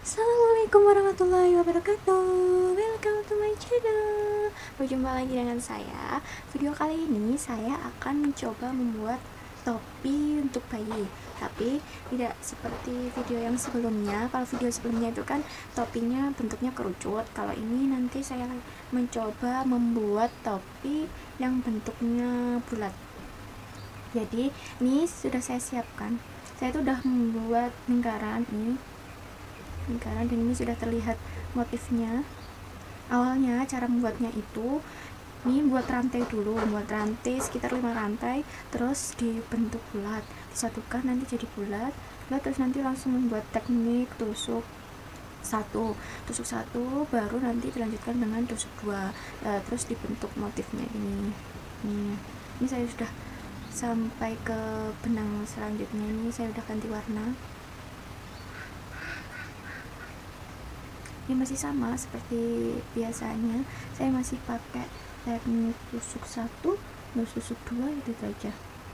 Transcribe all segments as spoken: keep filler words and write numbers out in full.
Assalamualaikum warahmatullahi wabarakatuh. Welcome to my channel. Berjumpa lagi dengan saya. Video kali ini saya akan mencoba membuat topi untuk bayi, tapi tidak seperti video yang sebelumnya. Kalau video sebelumnya itu kan topinya bentuknya kerucut. Kalau ini nanti saya mencoba membuat topi yang bentuknya bulat. Jadi ini sudah saya siapkan. Saya itu sudah membuat lingkaran ini lingkaran dan ini sudah terlihat motifnya. Awalnya cara membuatnya itu ini buat rantai dulu, buat rantai sekitar lima rantai, terus dibentuk bulat, disatukan nanti jadi bulat, bulat terus nanti langsung membuat teknik tusuk satu, tusuk satu, baru nanti dilanjutkan dengan tusuk dua, ya, terus dibentuk motifnya ini. Ini, ini saya sudah sampai ke benang selanjutnya. Ini saya udah ganti warna. Ini masih sama seperti biasanya, saya masih pakai teknik tusuk satu, terus tusuk dua, itu aja.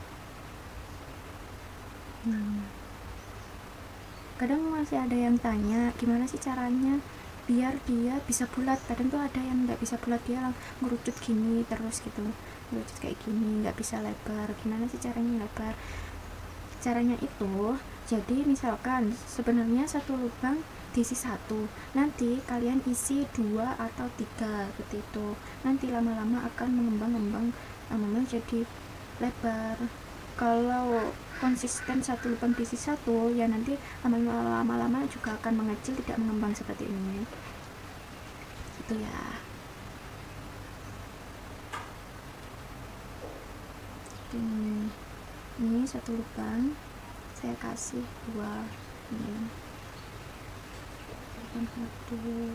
Hmm. Kadang masih ada yang tanya gimana sih caranya biar dia bisa bulat. Kadang tuh ada yang nggak bisa bulat, dia ngerucut gini terus gitu, ngerucut kayak gini, nggak bisa lebar. Gimana sih caranya lebar? Caranya itu, jadi misalkan sebenarnya satu lubang diisi satu, nanti kalian isi dua atau tiga seperti itu, nanti lama-lama akan mengembang-ngembang, lama-lama jadi lebar. Kalau konsisten satu lubang diisi satu, ya nanti lama-lama juga akan mengecil, tidak mengembang seperti ini gitu ya. ini, ini satu lubang saya kasih dua, ini satu.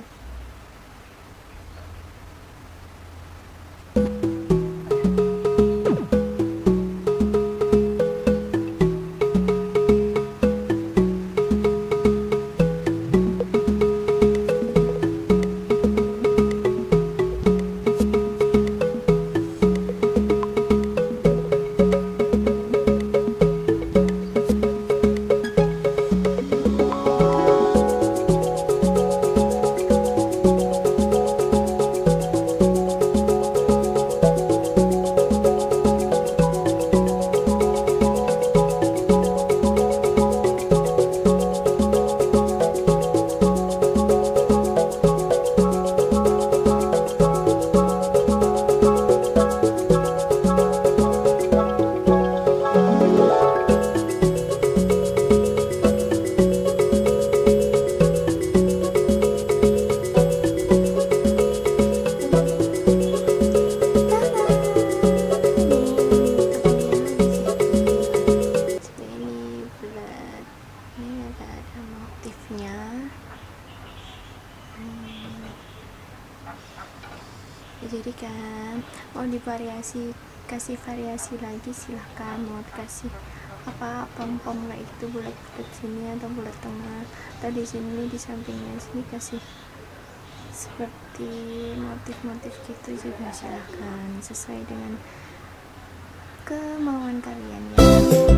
Jadi kan mau divariasi, kasih variasi lagi silahkan. Mau dikasih apa pom-pom kayak itu, bulat bulat sini atau bulat tengah, atau di sini di sampingnya sini kasih seperti motif-motif gitu juga silahkan, sesuai dengan kemauan kalian ya.